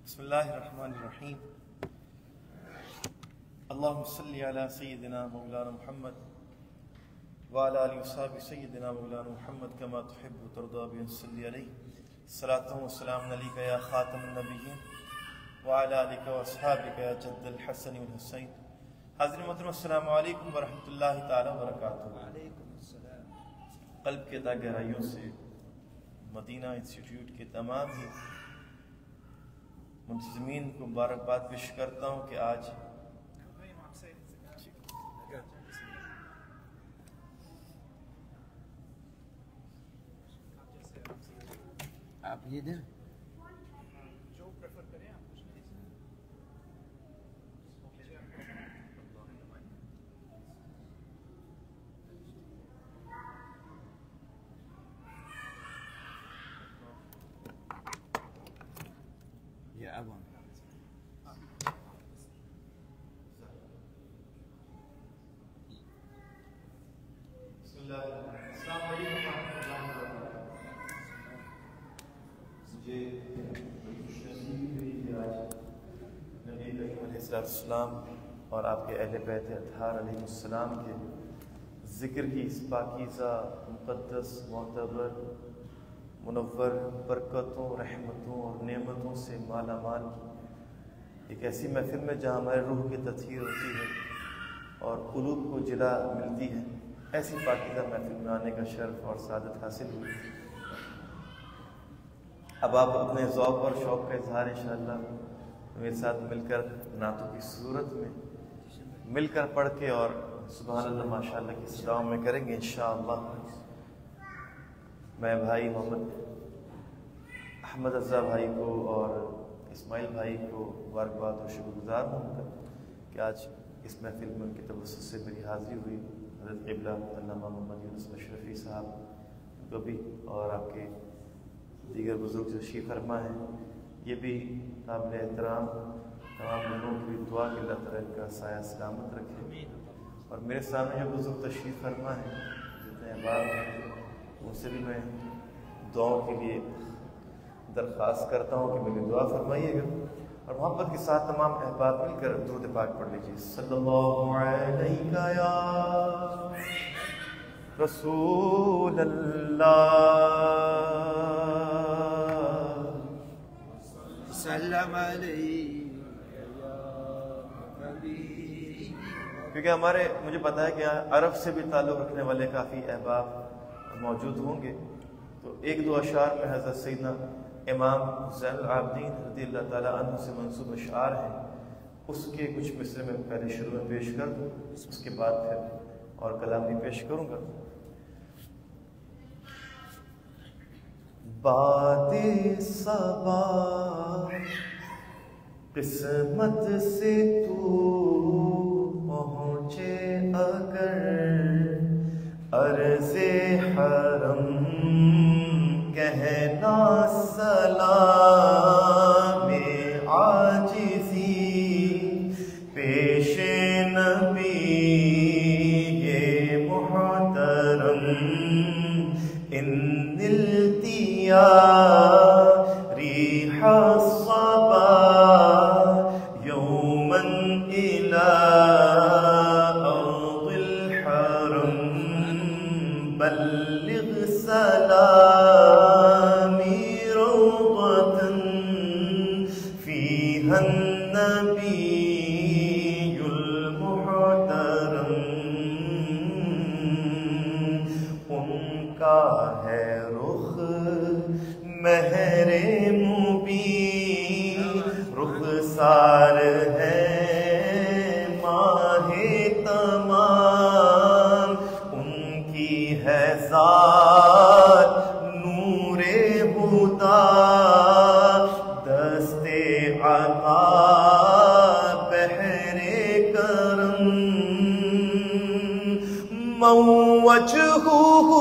بسم اللہ الرحمن الرحیم اللہم صلی علی سیدنا مولانا محمد وعلی آلہ وصحبہ سیدنا مولانا محمد کما تحب وترضى بأن صلی علیہ صلاۃ و سلام علیک یا خاتم النبیین وعلی آلک واصحابک یا جد الحسن والحسین۔ حاضرین محترم السلام علیکم ورحمۃ اللہ تعالی وبرکاتہ۔ وعلیکم السلام۔ قلب کے تہ گہرائیوں سے مدینہ انسٹیٹیوٹ کے تمام ہی منتظمین کو مبارکباد پیش کرتا ہوں کہ آج آپ یہ دیں جو پریفر کریں آپ کچھ یہ اب السلام علیکم ورحمۃ اللہ وبرکاتہ۔ مجھے بڑی خوش نصیبی ہوئی کہ آج نبی کریم علیہ السلام اور آپ کے اہل بیت اطہار علیہ السلام کے ذکر کی اس پاکیزہ مقدس معتبر منور برکتوں رحمتوں اور نعمتوں سے مالا مال ایک ایسی محفل میں جہاں ہمارے روح کی تطہیر ہوتی ہے اور قلوب کو جلا ملتی ہے، ایسی پاکیزہ محفل میں آنے کا شرف اور سعادت حاصل ہوئی۔ اب آپ اپنے ذوق اور شوق کا اظہار انشاءاللہ میرے ساتھ مل کر نعتوں کی صورت میں مل کر پڑھ کے اور سبحان اللہ ماشاءاللہ کی صداؤں میں کریں گے انشاءاللہ۔ میں بھائی محمد احمد رضا بھائی کو اور اسماعیل بھائی کو مبارکباد اور شکر گزار ہوں کہ آج اس محفل میں ان کی توسط سے میری حاضری ہوئی۔ حضرت قبلہ علامہ محمد یونس اشرفی صاحب کو بھی اور آپ کے دیگر بزرگ جو تشریف فرما ہیں، یہ بھی قابل احترام تمام لوگوں کی دعا کہ اللہ تعالیٰ ان کا سایہ سلامت رکھے۔ اور میرے سامنے جو بزرگ تشریف فرما ہیں جتنے احباب ہیں ان سے بھی میں دعاؤں کے لیے درخواست کرتا ہوں کہ میری دعا فرمائیے گا اور محبت کے ساتھ تمام احباب مل کر درود پاک پڑھ لیجیے۔ صلی اللہ علیہ یا رسول اللہ سلام علیہ یا حبیب۔ کیونکہ مجھے پتا ہے کہ عرب سے بھی تعلق رکھنے والے کافی احباب موجود ہوں گے، تو ایک دو اشعار میں حضرت سیدنا امام زین العابدین رضی اللہ تعالیٰ عنہ سے منسوب اشعار ہیں، اس کے کچھ مصرے میں پہلے شروع میں پیش کر دوں، اس کے بعد پھر اور کلام بھی پیش کروں گا۔ باد صبا قسمت سے تو پہنچے اگر عرض حرم کہنا سلام عاجزی پیش نبی یہ محترم ان التیا ریح الصبا یوما الى ارض الحرم بلغ سلام النبی المحترم ان کا ہے رخ مہر مبین رخسار ہے ماہ تمام ان کی ہے ذات نور ہدا عطا بحر کرم موجہہ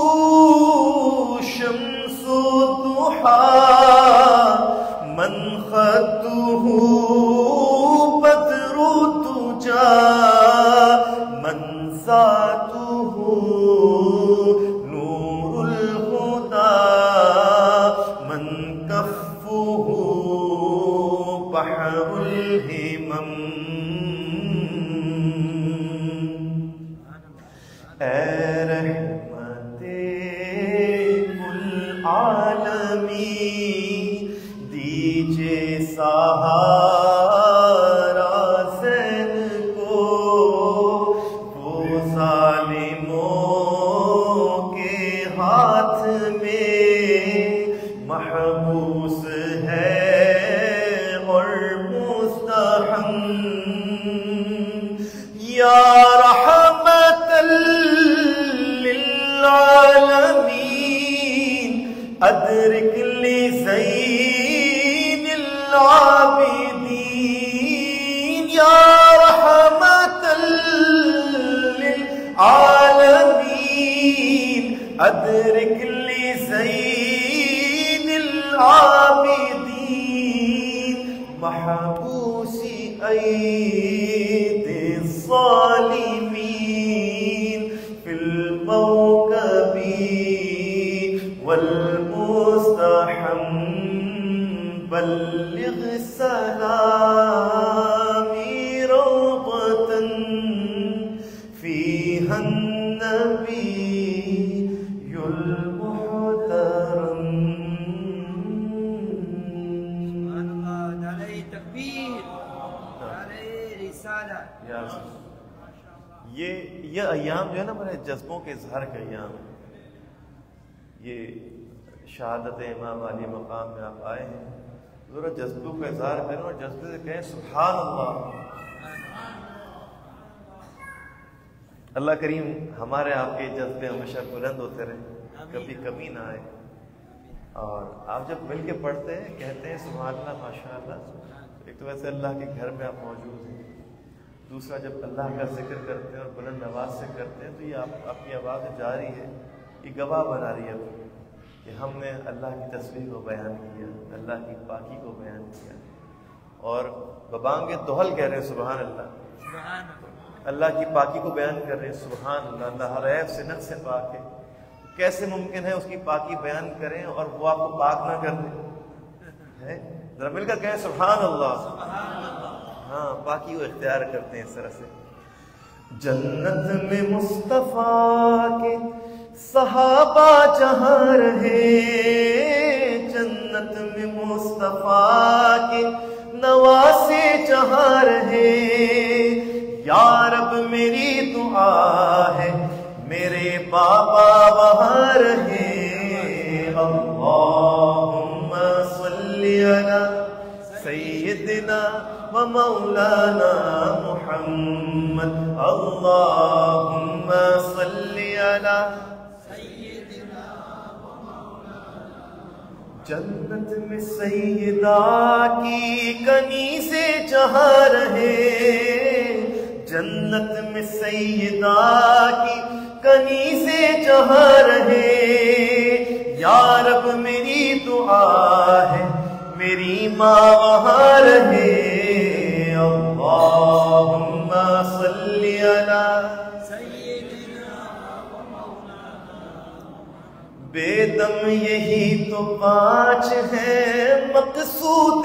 شمس ضحا من خطہ بدر تجا من ذاتہ نور الہدی الہمم اے رحمت العالمین دیجئے سہارا زین کو وہ ظالموں کے ہاتھ میں محبوس ہے اور مزدحم یا رحمت للعالمین ادرک لزین العابدین یا رحمت للعالمین ادرک لزین العابدین محبوسی ایدی الظالمین فی الموکب والمزدحم بلغ سلامی روضة فیہا النبی المحترم. سبحان اللہ. نعرہ تکبیر، نعرہ رسالہ. یہ ایام جو ہے نا ہمارے جذبوں کے اظہار کا ایام ہے. یہ شہادت امام علی مقام میں آپ آئے ہیں، ذرا جذبوں کا اظہار کریں اور جذبے سے کہیں سبحان اللہ. اللہ کریم ہمارے آپ کے جذبے ہمیشہ بلند ہوتے رہیں، کبھی کمی نہ آئے. اور آپ جب مل کے پڑھتے ہیں کہتے ہیں سبحان اللہ ماشاء اللہ، ایک تو ویسے اللہ کے گھر میں آپ موجود ہیں، دوسرا جب اللہ کا ذکر کرتے ہیں اور بلند آواز سے کرتے ہیں تو یہ آپ کی آواز جاری ہے، یہ گواہ بنا رہی ہے کہ ہم نے اللہ کی تصویر کو بیان کیا، اللہ کی پاکی کو بیان کیا، اور ببانگ دوہل کہہ رہے ہیں سبحان اللہ. سبحان اللہ کی پاکی کو بیان کر رہے ہیں سبحان اللہ. اللہ ہر عیب سے نقص سے پاک ہے. کیسے ممکن ہے اس کی پاکی بیان کریں اور وہ آپ کو پاک نہ کر دیں؟ ذرا مل کر کہیں سبحان اللہ. ہاں، پاکی کو اختیار کرتے ہیں اس طرح سے. جنت میں مصطفیٰ کے صحابہ جہاں رہے، جنت میں مصطفیٰ کے نواسے جہاں رہے، یا رب میری دعا ہے میرے بابا وہاں رہے. اللہم صلی علی سیدنا و مولانا محمد. اللہم صلی علی سیدنا و مولانا. جنت میں سیدہ کی کنیزے جہاں رہے، جنت میں سیدہ کی کنیزے جہاں رہے، یا رب میری دعا ہے میری ماں وہاں رہے. اللہم صلی علی سیدنا و مولانا. بے دم یہی تو 5 ہیں مقصود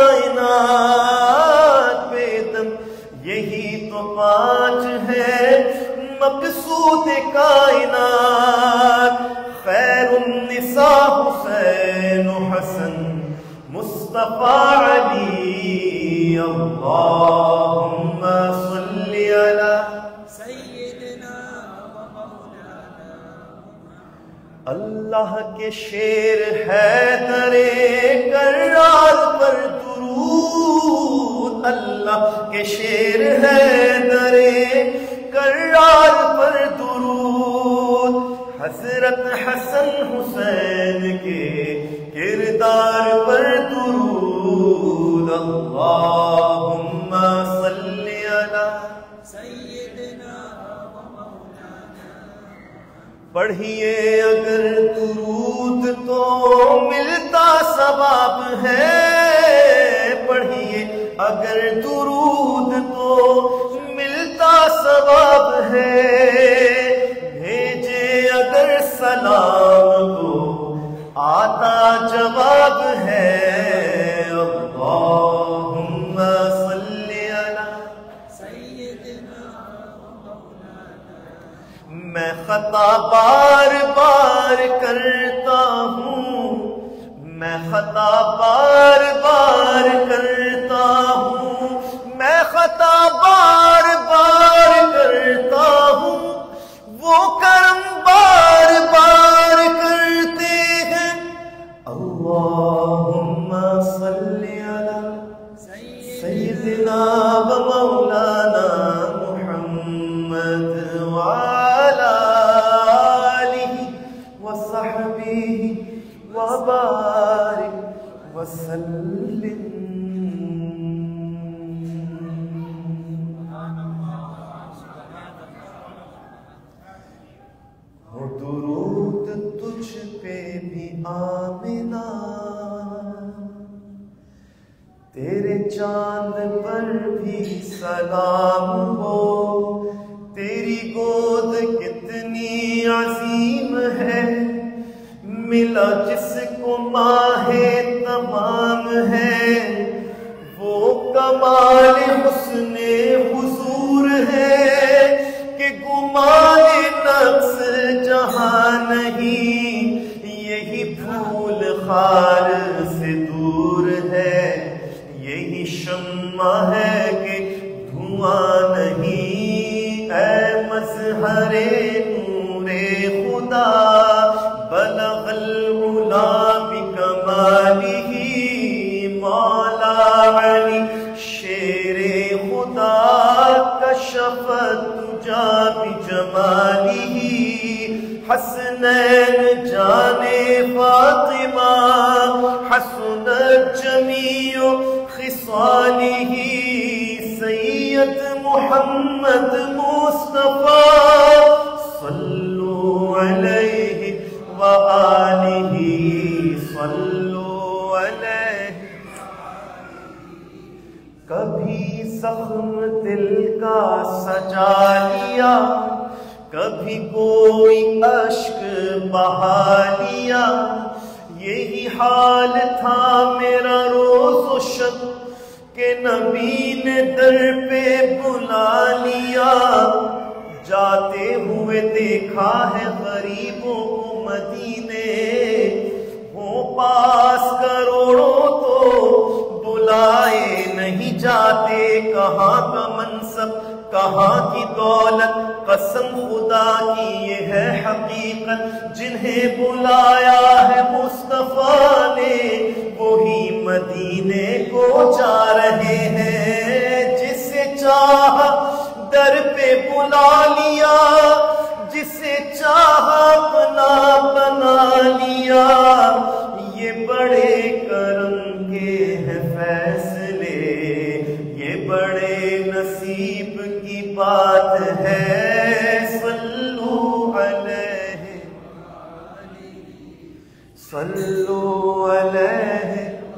کائنات، بے دم یہی تو 5 ہیں مقصود کائنات. خیر النساء حسین و حسن مصطفیٰ علی. اللہم صلی علی سیدنا و مولانا. اللہ کے شیر حیدر کرار پر درود، اللہ کے شیر حیدر کرار پر درود. حضرت حسن حسین کے کردار پر درود. اللہم صلی علی سیدنا و مولانا. پڑھیے اگر درود تو ملتا ثواب ہے، پڑھیے اگر درود تو ملتا ثواب ہے، بھیجے اگر سلام تو آتا جواب ہے. اللہم خطا بار بار کرتا ہوں، میں خطا بار بار کرتا ہوں، میں خطا بار بار کرتا ہوں، وہ کرم بار بار کرتے ہیں۔ اللہم صلی علی سیدنا و مولانا محمد وعلی آلہ وصحبہ وبارک وسلم۔ ہو درود تجھ پہ بھی آمنہ، تیرے چاند پر بھی سلام ہو، تیری گود کتنی عظیم ہے، ملا جس کو ماہ تمام ہے، وہ کمال حسن حضور ہے کہ گمان نفس جہاں نہیں، یہی پھول خار سے دور ہے، یہی شمع ہے کہ دھواں نہیں، اے مظہر نور خدا بلغ العلا بکمالہ، مولا علی شیر خدا کشف الدجی بجمالہ، حسنین جان فاطمہ حسنت جمیع خصالہ، سید محمد مصطفیٰ صلو علیہ وآلہ، صلو علیہ۔ کبھی زخم دل کا سجا لیا، کبھی کوئی اشک بہا لیا، یہی حال تھا میرا روز و شب کہ نبی نے در پہ بلا لیا، جاتے ہوئے دیکھا ہے غریبوں کو مدینے، ہوں پاس کروڑوں تو بلائے نہیں جاتے، کہاں کا منصب کہاں کی دولت، قسم خدا کی یہ ہے حقیقت، جنہیں بلایا ہے مصطفیٰ نے وہی مدینے کو جا رہے ہیں، جسے چاہا در پہ بلا لیا، جسے چاہا اپنا بنا لیا، یہ بڑے کرم کے ہیں فیصلے، یہ بڑے نصیب کی بات ہے، صلو علیہ صلو علیہ۔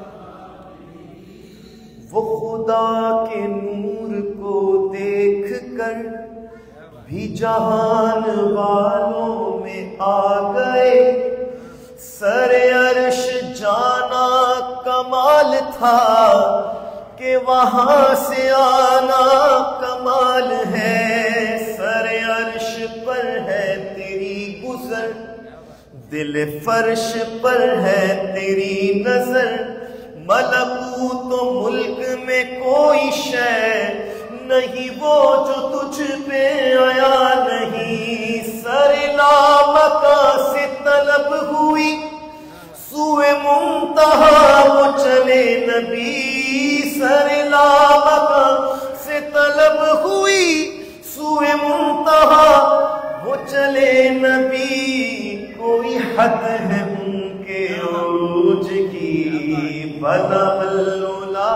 وہ خدا کے نور کو دیکھ کر بھی جہان والوں میں آ گئے، سر عرش جانا کمال تھا کہ وہاں سے آنا کمال ہے، سر عرش پر ہے تیری گزر، دل فرش پر ہے تیری نظر، ملکوت و ملک میں کوئی شے نہیں وہ جو تجھ پہ آیا نہیں، سر لامکاں سے طلب ہوئی سوئے منتہا وہ چلے نبی، سر لامکاں سے طلب ہوئی سوئے منتہا وہ چلے نبی، کوئی حد ہے ان کے عروج کی، بلغ العلا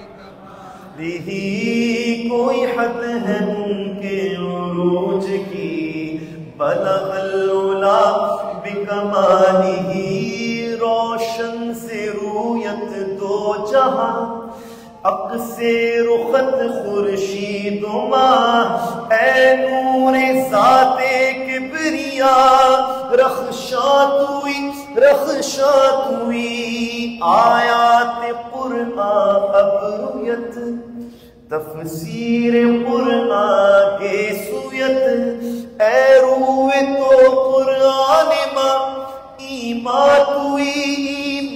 بھی کوئی حد ہے ان کے عروج کی، بلغ العلا بکمالہ، روشن سے رویت دو جہاں، حق سے رخت خورشید و ماہ، اے نور ذات کبریاء، رخشاتوئی آیات قرآن اب رویت تفسیر قرآن کے سویت اے روئے تو قرآن ماں ایماتوی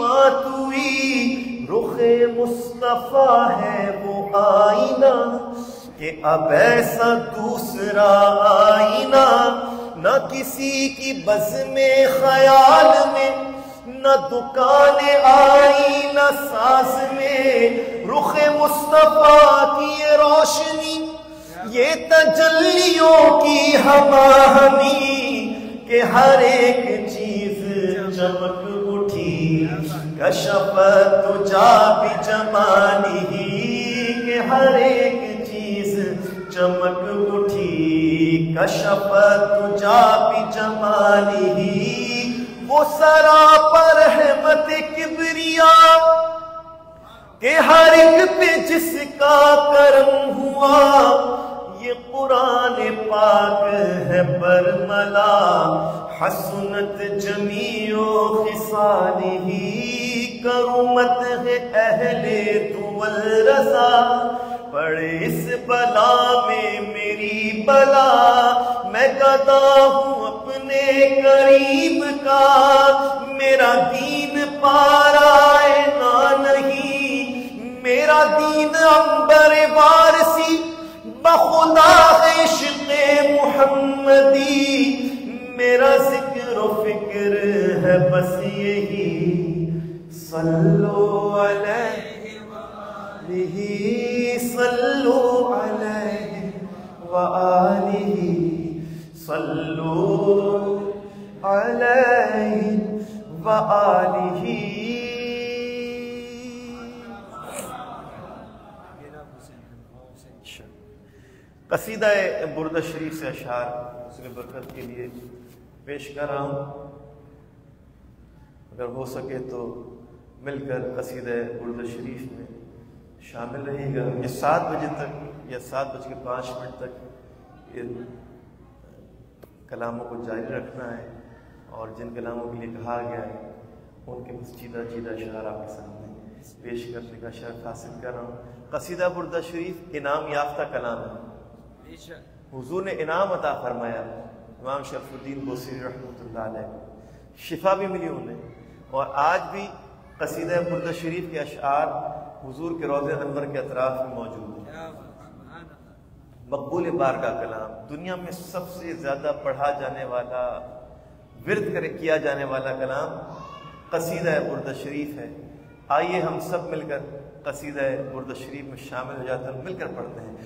رخ مصطفیٰ ہے وہ آئینہ کہ اب ایسا دوسرا آئینہ نہ کسی کی بزم خیال میں، نہ دکان آئی نہ ساز میں، رخ مصطفیٰ کی یہ روشنی، یہ تجلیوں کی ہماہنی کہ ہر ایک چیز چمک اٹھی، کشفت تجا بجمالہ کہ ہر ایک چیز چمک اٹھی، کشفت تجا بجمالہ وہ سراپا رحمت کبریا کہ ہر ایک پہ جس کا کرم ہوا، یہ قرآن پاک ہے برملا، حسنت جمیع خصالہ کرمت ہے اہل دول رضا، پڑے اس بلا میں میری بلا، میں گدا ہوں اپنے قریب کا، میرا دین پارائے نہ نہیں، میرا دین عنبر وارسی بخدا عشق محمدی، میرا ذکر و فکر ہے بس یہی، صلو علیہ وآلہ، صلو علیہ وآلہ، صلو علیہ وآلہ۔ قصیدہ بردہ شریف سے اشعار حسن برکت کے لیے پیش کر رہا ہوں، اگر ہو سکے تو مل کر قصیدہ بردہ شریف میں شامل رہے گا۔ یہ 7 بجے تک یا 7:05 تک ان کلاموں کو جاری رکھنا ہے، اور جن کلاموں کے لیے کہا گیا ہے ان کے چیدہ اشعار آپ کے سامنے پیش کرنے کا شرف حاصل کر رہا ہوں۔ قصیدہ بردہ شریف انعام یافتہ کلام ہے، حضور نے انعام عطا فرمایا، امام شرف الدین بوصیری رحمۃ اللہ علیہ، شفا بھی ملی انہیں، اور آج بھی قصیدہ بردہ شریف کے اشعار حضور کے روضہ انور کے اطراف میں موجود ہیں۔ مقبول بارگاہ کلام، دنیا میں سب سے زیادہ پڑھا جانے والا، ورد کیا جانے والا کلام قصیدہ بردہ شریف ہے۔ آئیے ہم سب مل کر قصیدہ بردہ شریف میں شامل ہو جاتے ہیں، مل کر پڑھتے ہیں۔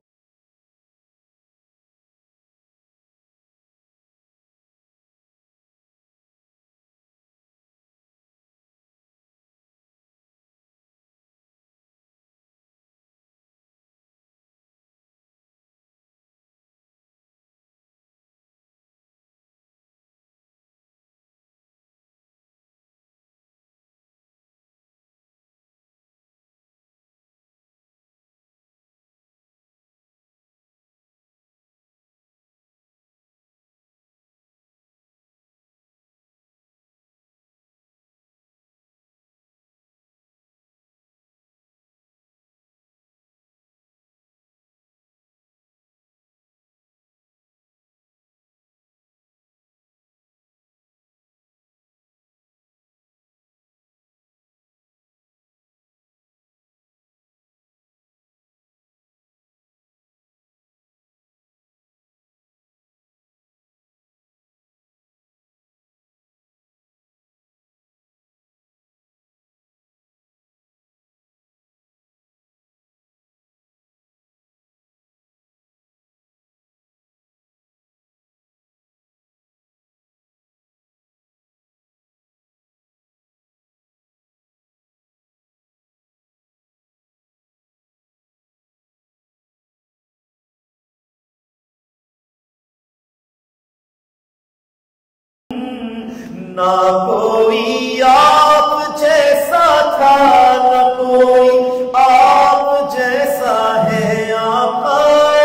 نہ کوئی آپ جیسا تھا، نہ کوئی آپ جیسا ہے آقا،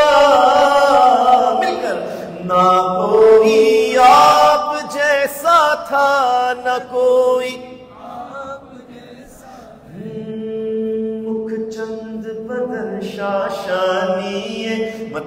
مل کر نہ کوئی آپ جیسا تھا، نہ کوئی آپ جیسا، مکھ چند بدن شاش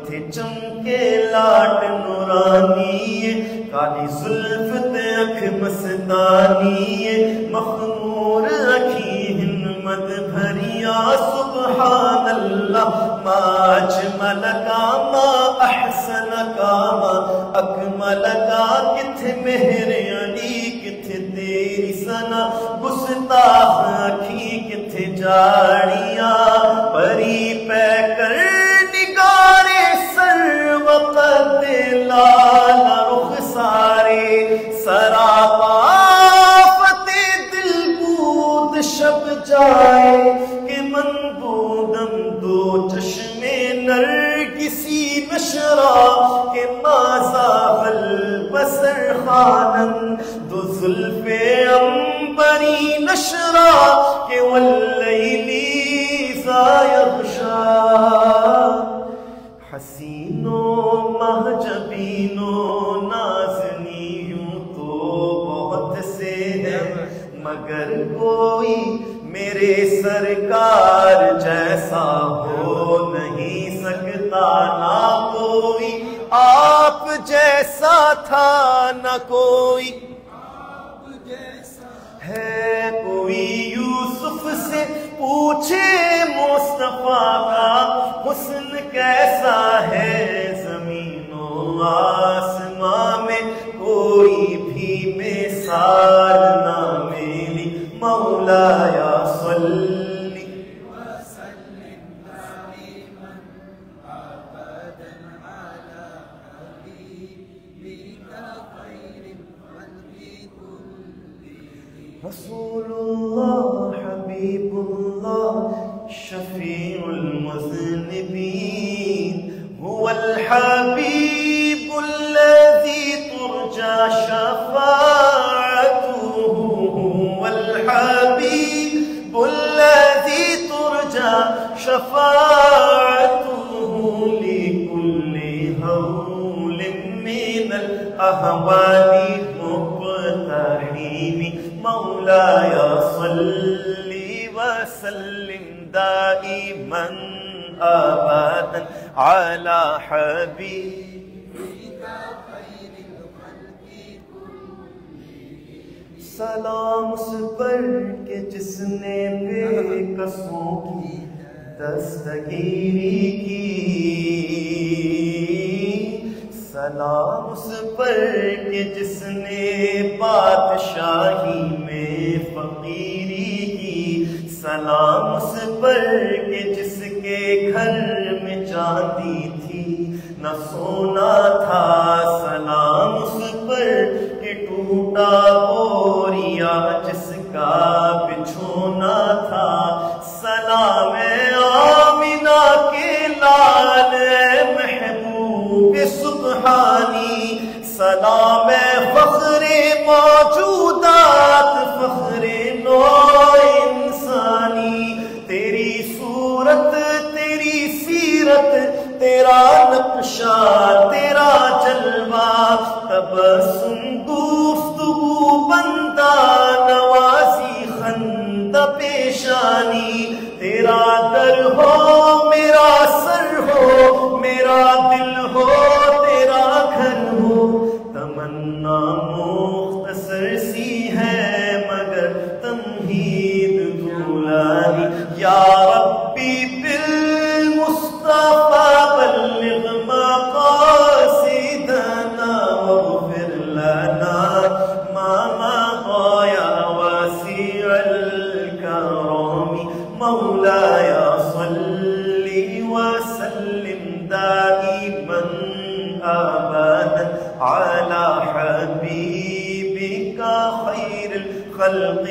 کتھے چمکے لاٹ نورانی کالی زلف تے اکھ مستانی مخمور اکھی ہمت بھریا سبحان اللہ ما اجمل کا ما احسن کا ما اکمل کا کتھے مہر علی کتھے تیری سنا گستاخ اکھی کتھے جاڑیاں پری پہ کر نگارے سر وقت لال رخ سارے سراپا فتح دل بود شب جائے کہ من بودم دو چشم نرگسی نشرا کہ مازا البصر خانم دو زلف عنبری نشرا کہ واللیلی ذا یغشا حسینوں محجبینوں نازنیوں تو بہت سے ہیں مگر کوئی میرے سرکار جیسا ہو نہیں سکتا نہ کوئی آپ جیسا تھا نہ کوئی ہے کوئی یوسف سے پوچھے مصطفیٰ کا حسن کیسا ہے زمین و آسماں میں کوئی بھی مثال نہ ملی مولایا صلی وسلم دائما ابدا على حبيبك خير الخلق كلهم رسول الله حبيب الله شفيع المذنبين هو الحبيب الذي ترجى شفاعته هو الحبيب الذي ترجى شفاعته لكل هول من الأهوال مقتحم مولاي صل وسلم دائما أبدا على حبيبك خير الخلق كلهم سلام اس پر کہ جس نے بے قصوں کی دستگیری کی سلام اس پر کہ جس نے بادشاہی میں فقیری کی سلام اس پر کہ جس کے گھر میں چاندی تھی نہ سونا تھا سلام اس پر کہ ٹوٹا بوریا جس کا بچھونا تھا سلام آمنہ کے لال محبوب سبحانی سلام فخر موجودات فخر نو انسانی تیری صورت تیری سیرت تیرا نقشہ تیرا جلوہ تبسم گفتگو بندہ نوازی خندہ پیشانی تیرا در ہو میرا سر ہو میرا دل ہو تیرا گھر ہو تمنا مختصر سی ہے مگر تمہید دولانی یا ربی بالمصطفیٰ بلغ مقاصدنا واغفر لنا ما مضى يا واسع الكرم مولاي صل وسلم دائما أبدا على حبيبك خير الخلق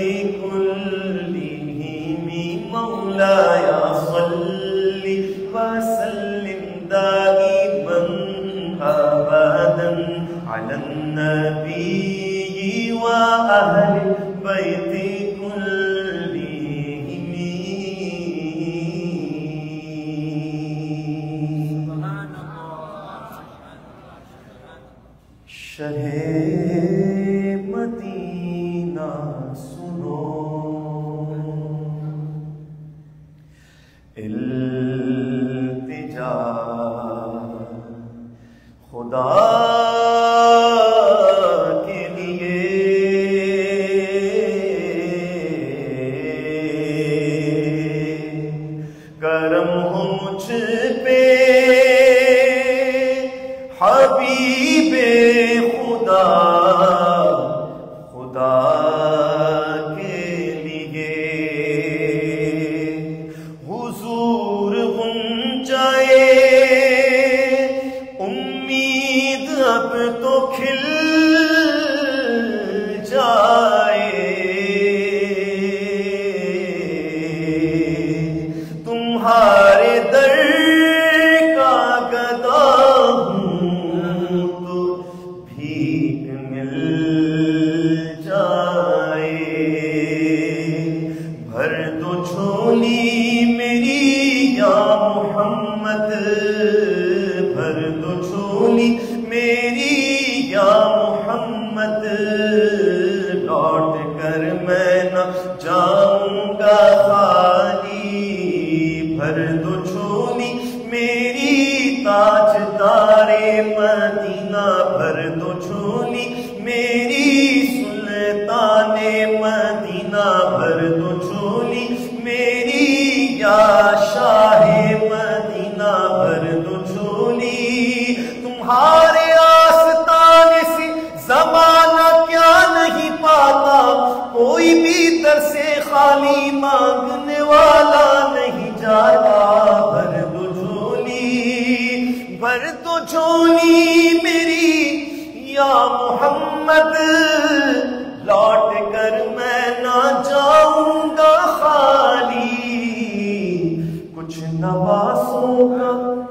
كلهم مولاي صل وسلم دائما أبدا على النبي وأهل بيت كلهم شہ مدینہ سنو التجا جاؤں گا خالی، بھر دو جھولی میری تاجدار مدینہ، بھر دو جھولی میری سلطان مدینہ، بھر دو جھولی میری یا شاہ مدینہ، بھر دو جھولی تمہارے آستانے سے زمانہ کیا نہیں پاتا، کوئی بھی در سے خالی مانگنے والا نہیں جاتا، بھر دو جھولی، بھر دو جھولی میری یا محمد، لوٹ کر میں نہ جاؤں گا خالی، کچھ نواسوں کا،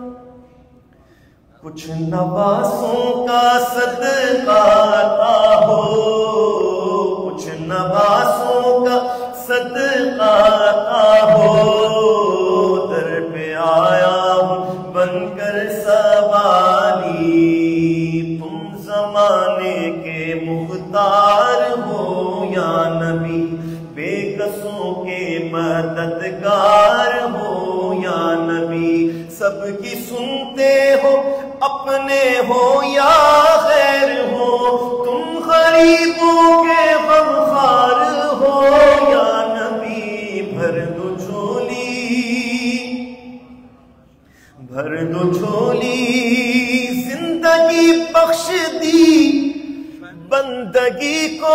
کچھ نواسوں کا صدقہ عطا ہو، کچھ نواسوں کا صدقہ عطا ہو، در پہ آیا ہوں بن کر سوالی، تم زمانے کے مختار ہو یا نبی، بے کسوں کے مددگار ہو یا نبی، سب کی سنتے ہو اپنے ہو یا غیر ہو، تم غریبوں کے غمخوار ہو یا نبی، بھر دو جھولی، بھر دو جھولی، زندگی بخش دی بندگی کو،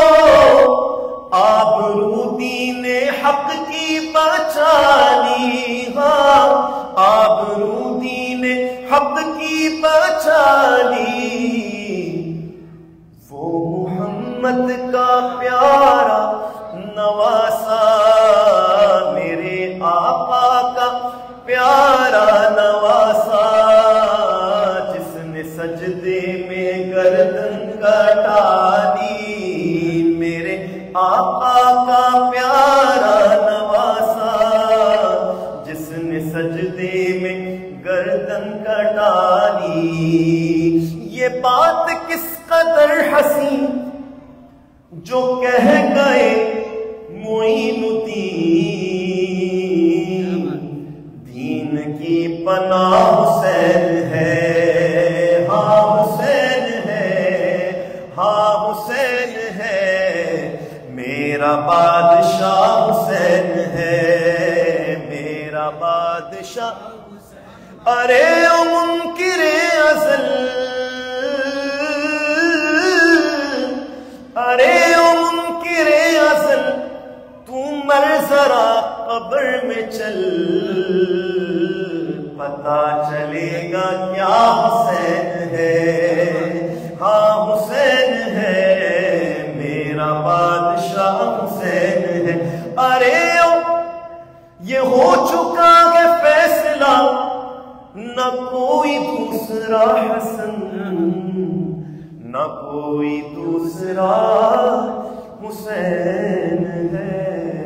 آبرو دین حق کی بچا لی، ہاں آبرو دین حق کی بچا لی، وہ محمد کا پیارا نواسا، میرے آقا کا پیارا نواسا، جس نے سجدے میں گردن کٹا دی، میرے آقا کا پیارا نواسا، جس نے سجدے میں گردن کٹا لی، یہ بات کس قدر حسین جو کہہ گئے معین الدین کی پناہ حسین ہے، ہاں حسین ہے، ہاں حسین ہے، میرا بادشاہ حسین ہے، میرا بادشاہ، ارے او منکر ازل، ارے او منکر ازل، تو مر ذرا قبر میں چل، پتا چلے گا کیا حسین ہے، ہاں حسین ہے، میرا بادشاہ حسین ہے، ارے او یہ ہو چکا ہے فیصلہ، نہ کوئی دوسرا حسن، نہ کوئی دوسرا حسین ہے۔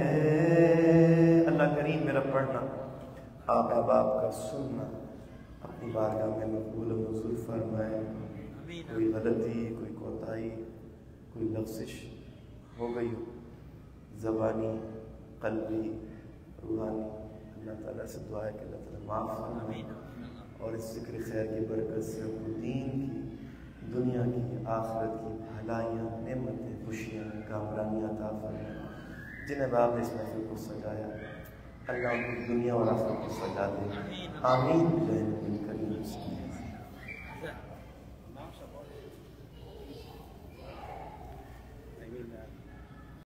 اللہ کریم میرا پڑھنا، آپ احباب کا سننا اپنی بارگاہ میں مقبول و منظور فرمائے۔ کوئی غلطی، کوئی کوتاہی، کوئی لغزش ہو گئی ہو زبانی، قلبی، روحانی، اللہ تعالیٰ سے دعا ہے کہ اللہ تعالیٰ معاف فرمائے اور اس ذکر خیر کی برکت سے ہم کو دین کی، دنیا کی، آخرت کی بھلائیاں، نعمتیں، خوشیاں، کامرانیاں عطا فرمائے۔ جن احباب نے اس محفل کو سجایا، اللہ ان کی دنیا اور آخرت کو سجا دے، آمین بجاہ نبی کریم۔